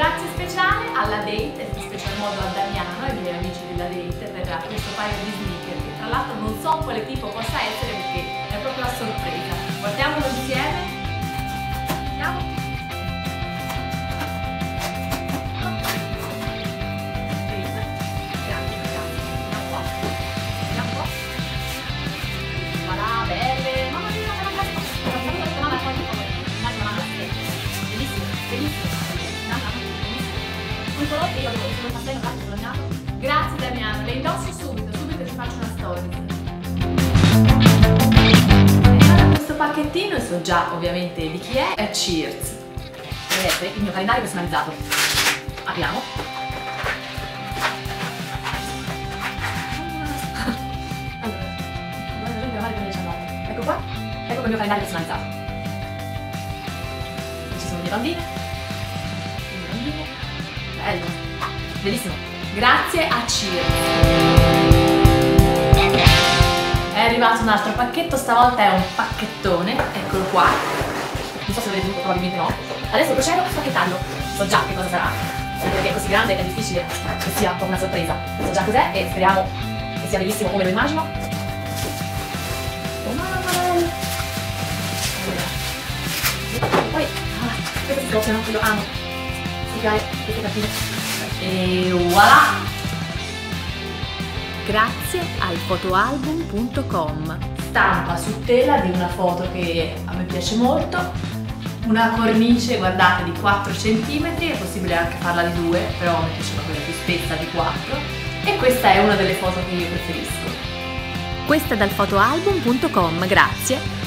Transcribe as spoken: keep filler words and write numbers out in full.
grazie speciale alla Date, e in special modo a Damiano e ai miei amici della Date per questo paio di sneaker, che tra l'altro non so quale tipo possa essere perché è proprio a sorpresa. Guardiamolo insieme. Andiamo. Grazie Damiano, le indosso subito, subito ci faccio una storia. E questo pacchettino, e so già ovviamente di chi è, è Cheers. Vedete il mio calendario personalizzato. Apriamo. Allora, ecco qua, ecco il mio calendario personalizzato. Ci sono le bambine, le bambine, bello, bellissimo. Grazie a Cheers. È arrivato un altro pacchetto, stavolta è un pacchettone, eccolo qua. Non so se l'avete visto, probabilmente no. Adesso procedo a spacchettarlo. So già che cosa sarà, perché è così grande è difficile che sia una sorpresa. So già cos'è e speriamo che sia bellissimo come lo immagino. Oh mamma! Poi, ah, questo si scoppiano, lo amo. Spiegare queste cartine. E voilà! Grazie al fotoalbum punto com. Stampa su tela di una foto che a me piace molto, una cornice, guardate, di quattro centimetri, è possibile anche farla di due, però mi piaceva quella più spessa di quattro, e questa è una delle foto che io preferisco. Questa è dal fotoalbum punto com, grazie